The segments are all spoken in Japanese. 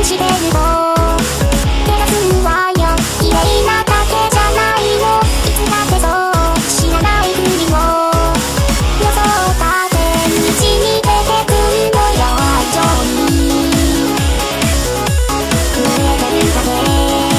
してると手がするわよ。綺麗なだけじゃないの、いつだってそう知らないふりを予想立て道に出てくるのよ。愛情に触れてるだけ。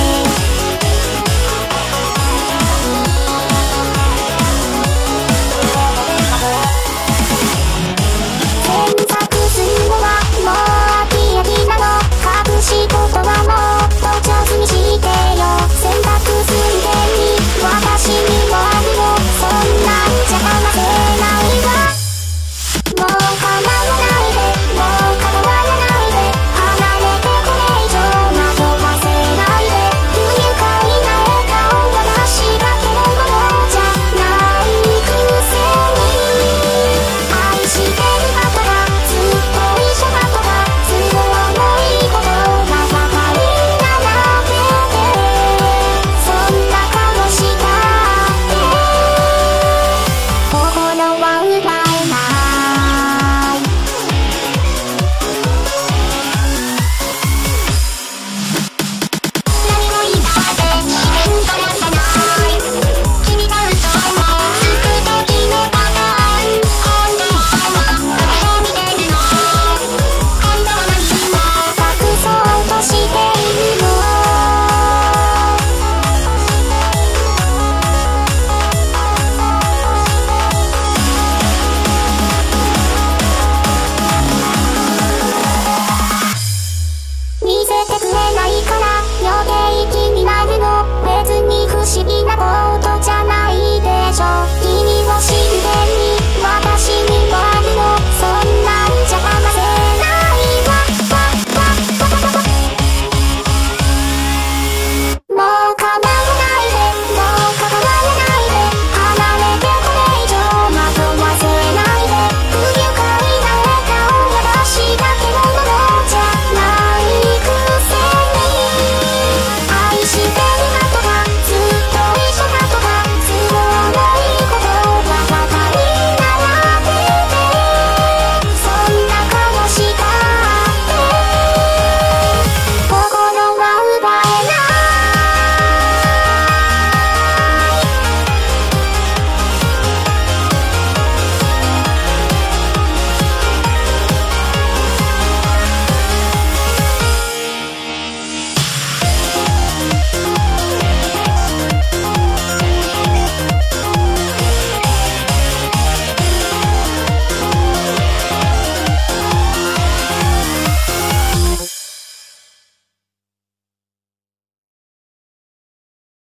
検索するのはもう飽き飽きなの。隠し事はもっと上手にしてよ。選択する権利私にもあるよ。そんなんじゃ話せないわ。もう構わないで、もう関わらないで、離れてこれ以上惑わせないで。不愉快な笑顔私だけのものじゃないくせに、愛してることがずっと一緒だとか都合のいいことがばかり並べて、そんな顔したって心は奪えない。何も言いたって自然となんかない。君が嘘をつく時のパターン、本当は誰を見てるの、今度は何を隠そうとしているの。見せてくれないから余計気になるの。別に不思議なことじゃないでしょ。君を知る